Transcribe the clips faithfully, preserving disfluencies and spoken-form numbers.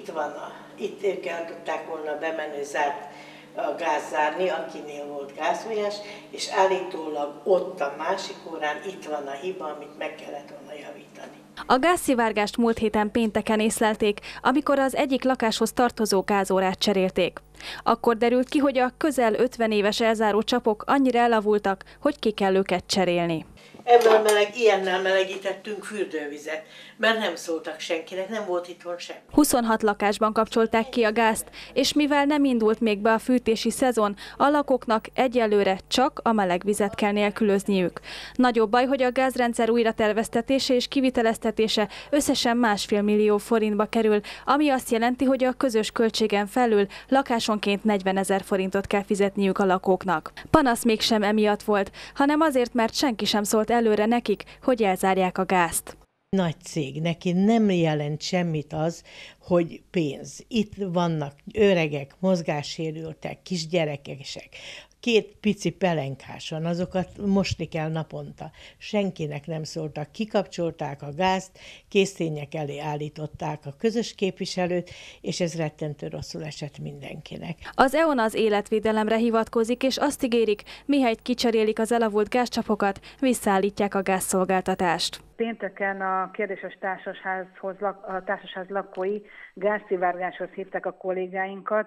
itt van, a, itt ők el tudták volna bemenni, zárt a gáz zárni, akinél volt gázfolyás, és állítólag ott a másik órán itt van a hiba, amit meg kellett volna javítani. A gázszivárgást múlt héten pénteken észlelték, amikor az egyik lakáshoz tartozó gázórát cserélték. Akkor derült ki, hogy a közel ötven éves elzáró csapok annyira elavultak, hogy ki kell őket cserélni. Ebből meleg, ilyennel melegítettünk fürdővizet, mert nem szóltak senkinek, nem volt itthon sem. huszonhat lakásban kapcsolták ki a gázt, és mivel nem indult még be a fűtési szezon, a lakóknak egyelőre csak a meleg vizet kell nélkülözniük. Nagyobb baj, hogy a gázrendszer újraterveztetése és kiviteleztetése összesen másfél millió forintba kerül, ami azt jelenti, hogy a közös költségen felül lakásonként negyvenezer forintot kell fizetniük a lakóknak. Panasz mégsem emiatt volt, hanem azért, mert senki sem szólt előre nekik, hogy elzárják a gázt. Nagy cég, neki nem jelent semmit az, hogy pénz. Itt vannak öregek, mozgássérültek, kisgyerekesek, két pici pelenkás van, azokat mosni kell naponta. Senkinek nem szóltak, kikapcsolták a gázt, késztények elé állították a közös képviselőt, és ez rettentő rosszul esett mindenkinek. Az é o en az életvédelemre hivatkozik, és azt ígérik, mihelyt kicserélik az elavult gázcsapokat, visszaállítják a gázszolgáltatást. Pénteken a kérdéses társasházhoz, a társasház lakói gázszivárgáshoz hívták a kollégáinkat,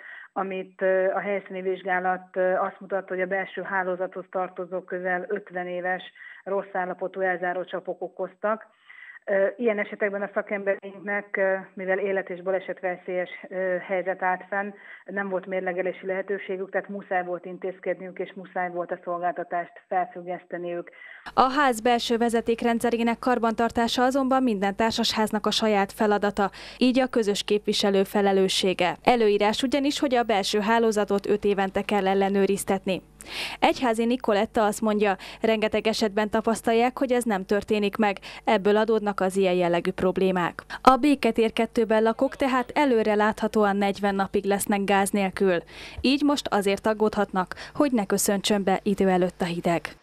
amit a helyszíni vizsgálat azt mutatta, hogy a belső hálózathoz tartozó közel ötven éves rossz állapotú elzáró csapok okoztak. Ilyen esetekben a szakembereinknek, mivel élet- és balesetveszélyes helyzet állt fenn, nem volt mérlegelési lehetőségük, tehát muszáj volt intézkedniük, és muszáj volt a szolgáltatást felfüggeszteniük. A ház belső vezetékrendszerének karbantartása azonban minden társasháznak a saját feladata, így a közös képviselő felelőssége. Előírás ugyanis, hogy a belső hálózatot öt évente kell ellenőriztetni. Egyházi Nikoletta azt mondja, rengeteg esetben tapasztalják, hogy ez nem történik meg, ebből adódnak az ilyen jellegű problémák. A Béketér kettőben lakók tehát előre láthatóan negyven napig lesznek gáz nélkül. Így most azért aggódhatnak, hogy ne köszöntsön be idő előtt a hideg.